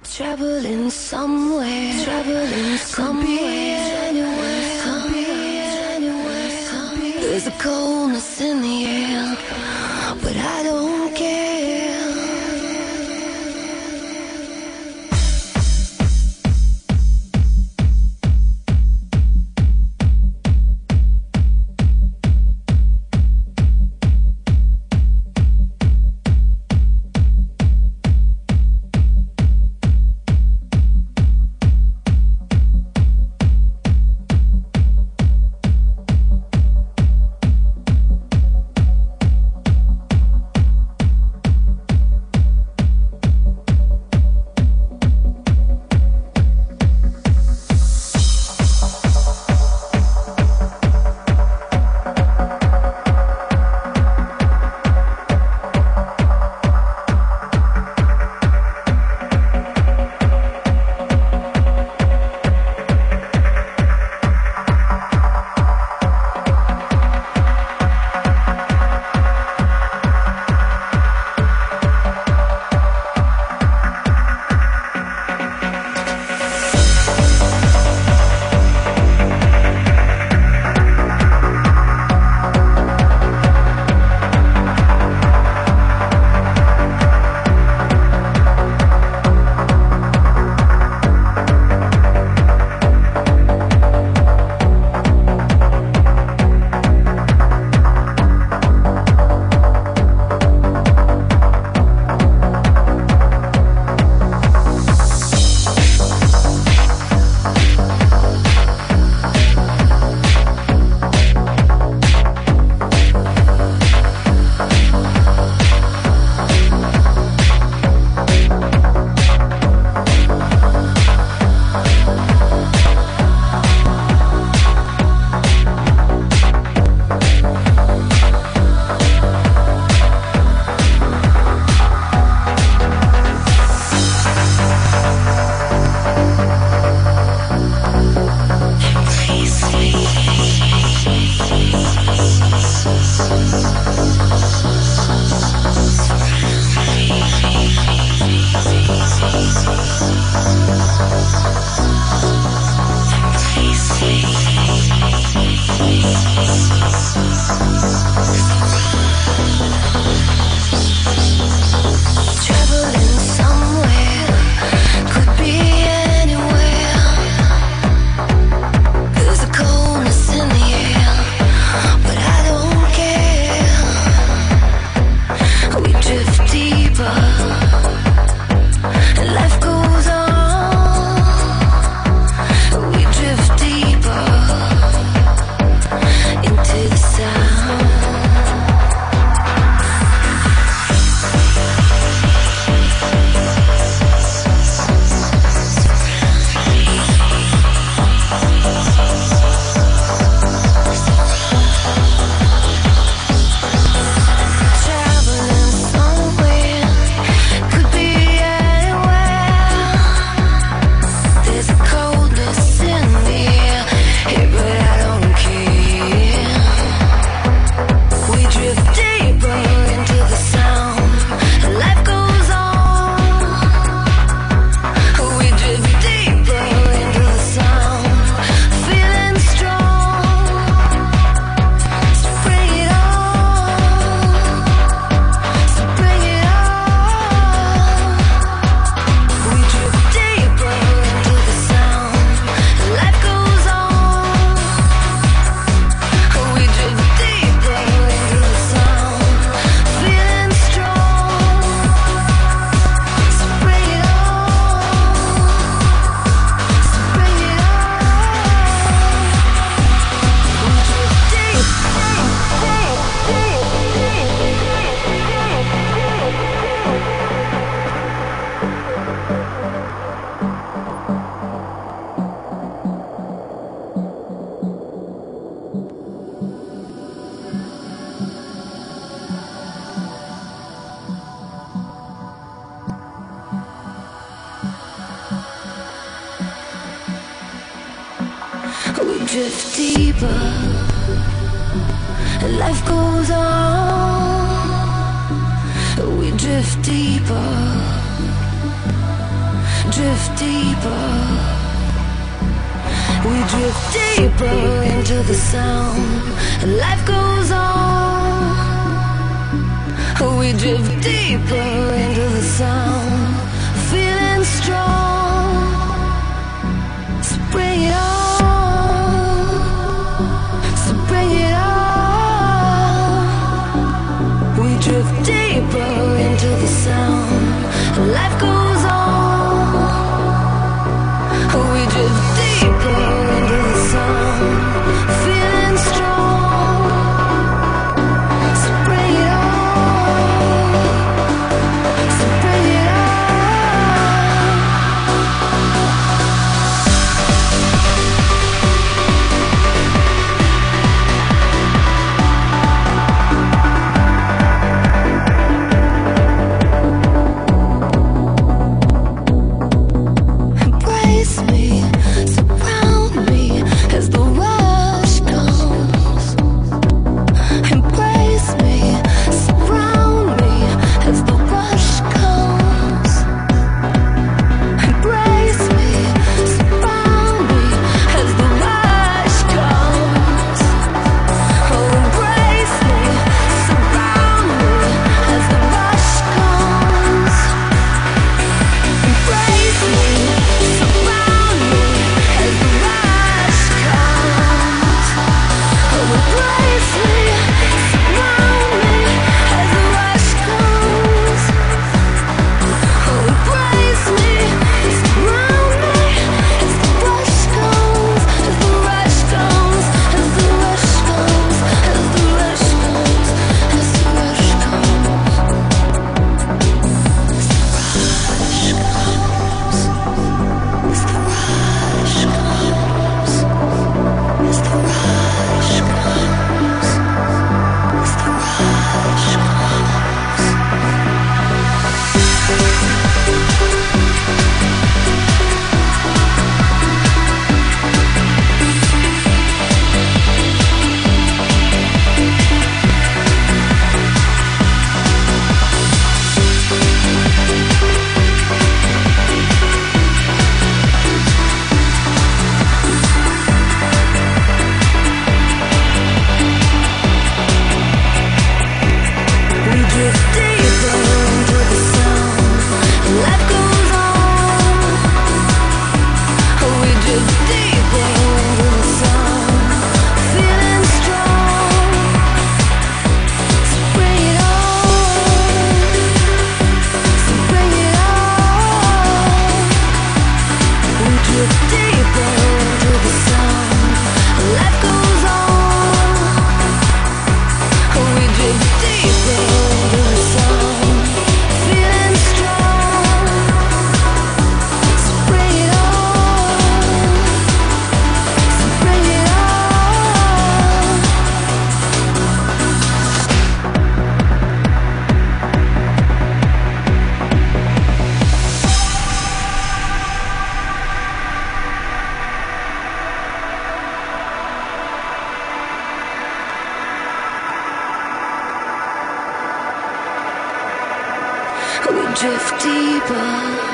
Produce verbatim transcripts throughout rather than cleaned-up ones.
Traveling somewhere, traveling somewhere, anywhere, anywhere. There's a coldness in the air, but I don't care. drift deeper, and life goes on. We drift deeper, drift deeper. We drift deeper into the sound, and life goes on. We drift deeper into the sound, feeling strong. So bring it on, so bring it on. We drift deeper into the sound, and life goes on. We drift deeper into the sound, feeling strong. So bring it on, so bring it on. Embrace me, surround me as the rush comes. Embrace me, surround me as the rush comes. Embrace me, surround me as the rush comes. Oh, embrace me, surround me as the rush comes. Embrace me, surround me as the rush comes. Oh, embrace me, surround me as the rush comes. Oh, embrace me, surround me as the rush comes, as the rush comes, as the rush comes, as the rush comes, as the rush comes, as the rush comes. As the rush comes, as the rush comes, as the rush We drift deeper into the sound, and life goes on. We drift deeper into the sound, feeling strong. So bring it on, so bring it on. We drift deeper into the sound, and life goes on. We drift deeper into the sound, feeling strong. So bring it on, so bring it on. We drift deeper,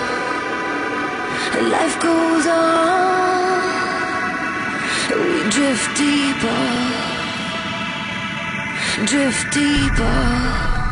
and life goes on. We drift deeper, drift deeper.